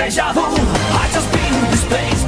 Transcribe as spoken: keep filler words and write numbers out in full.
deja vu. I just been in this place